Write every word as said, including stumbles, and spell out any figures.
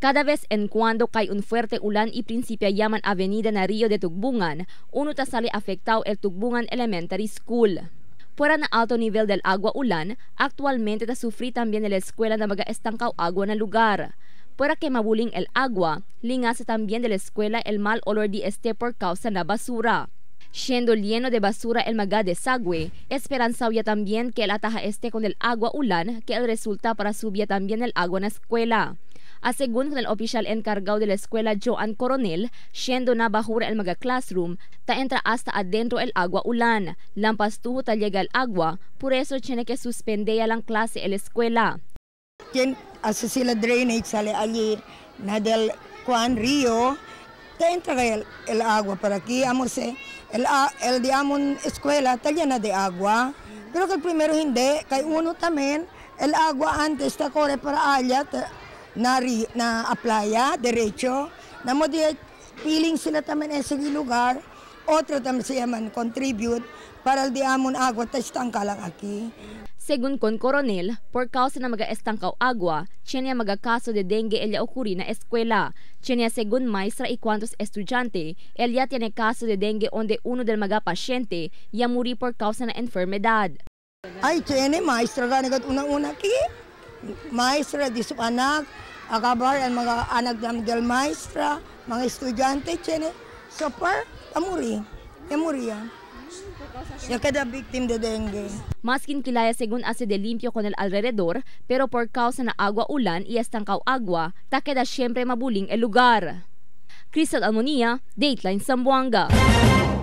Cada vez en cuando cae un fuerte ulan y principia llaman Avenida na Rio de Tugbungan, uno ta sale afectado el Tugbungan Elementary School. Fuera na alto nivel del agua ulan, actualmente ta sufri también en la escuela na maga-estancaw agua na lugar. Fuera que mabuling el agua, lingase también de la escuela el mal olor de este por causa na basura. Siendo lleno de basura el maga desagüe, esperanzaba también que el ataja este con el agua ulan, que el resulta para subir también el agua na escuela. Asegun con el oficial encargado de la escuela Joan Coronel, siendo na bajura el maga classroom, ta entra hasta adentro el agua ulan. Lampas tuho ta llega el agua, por eso tiene que suspendea lang clase el escuela. Quien hace sila drainage sale allí na del Juan Rio, ta entra el, el agua para aquí, amos eh, el, el de amon escuela ta llena de agua, pero que el primero hindi, kay uno también, el agua antes ta corre para allá, ta, na, na playa, derecho, na mo di piling sila tamen sa lugar, otro también siya man contribute para el di amon agua ta estangka lang aquí. Según con Coronel, por causa na maga-estangkaw agua, tiene magakaso de dengue el ocurri na eskwela. Tiene según maestra y cuantos estudiante, el ya tiene caso de dengue onde uno del mga pasyente ya muri por causa na enfermedad. Ay, tiene maestra ganigat una-una ki. Maestra di su anak, akabar ang mga anak del maestra, mga estudyante, tiene. So par, amuri. Amuri yan. Ya cada victim de dengue. Maskin kilaya según hace de limpio con el alrededor, pero por causa na agua ulan y estangkaw agua, ta queda siempre mabuling el lugar. Crystal Almonia, Dateline Zamboanga.